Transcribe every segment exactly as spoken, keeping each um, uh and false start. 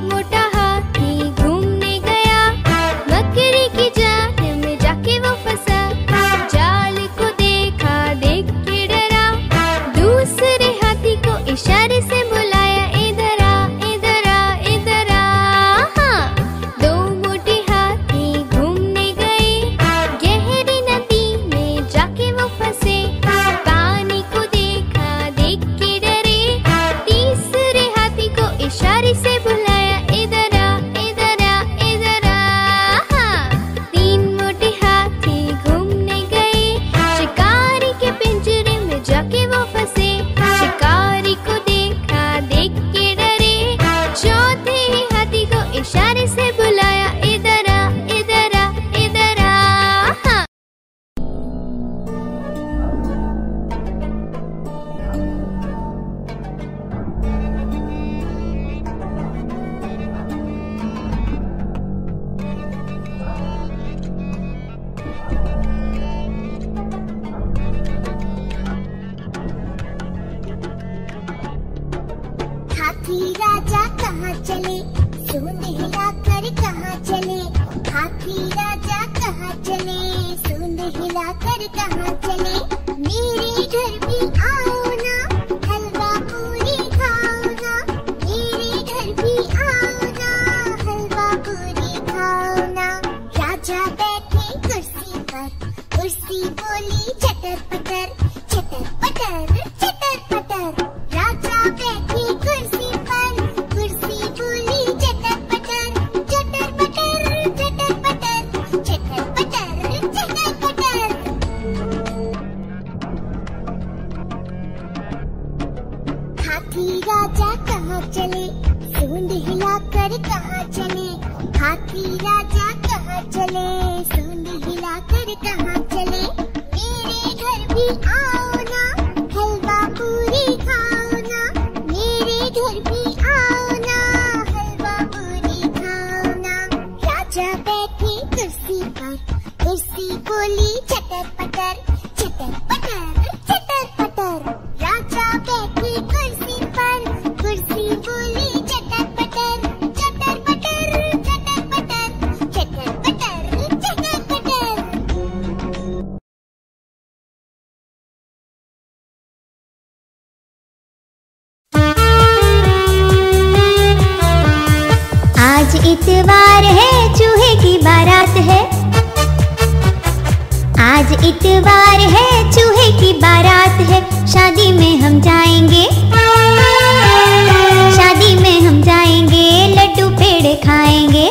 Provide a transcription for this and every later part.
मोटा हाथी घूमने गया, मकड़ी की जाल में जाके वो फंसा। जाल को देखा, देख के डरा, दूसरे हाथी को इशारे से बुलाया, इधर आ, इधर आ, इधर आ। हाँ, दो मोटे हाथी घूमने गए, गहरी नदी में जाके वो फंसे। पानी को देखा, देख के डरे, तीसरे हाथी को इशारे से बुलाया, इधर आ, इधर आ, इधर आ। हाँ, तीन मोटे हाथी घूमने गए, शिकारी के पिंजरे में जाके वो फंसे। शिकारी को देखा, देख के डरे, चौथे हाथी को इशारे से बुलाया, इधर आ, इधर आ, इधर आ। हाँ। हाथी राजा कहाँ चले, सूंड हिलाकर कहाँ चले। हाथी राजा कहाँ चले, सूंड हिलाकर कहाँ चले। मेरे घर भी आओ ना, हलवा पूरी खाओ ना। मेरे घर भी आओ ना, हलवा पूरी खाओ ना। राजा बैठे कुर्सी पर, कुर्सी बोली चटर पटर, चटर पटर, चटर पटर। राजा बैठे कुर्सी पर, कुर्सी बोली चटर पटर, चटर पटर, चटर पटर, चटर पटर, चटर पटर। हाथी राजा कहाँ चले, सूंड हिलाकर कहाँ चले। हाथी राजा कहाँ चले, सूंड हिलाकर कहाँ चले। मेरे घर भी आओ ना, हलवा पूरी खाओ ना। मेरे घर भी आओ ना, हलवा पूरी खाओ ना। राजा बैठे कुर्सी पर, कुर्सी बोली चटर पटर, चटर पटर, चटर पटर। राजा बैठे कुर्सी पर, कुर्सी बोली चटर पटर, चटर पटर, चटर पटर, चटर पटर, चटर पटर। आज इतवार है, चूहे की बारात है। आज इतवार है, चूहे की बारात है। शादी में हम जाएंगे, शादी में हम जाएंगे, लड्डू पेड़े खाएंगे।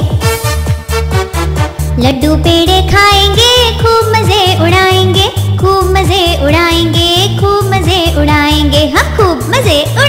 लड्डू पेड़े खाएंगे, खूब मजे उड़ाएंगे, खूब मजे उड़ाएंगे, खूब मजे उड़ाएंगे। हाँ, खूब मजे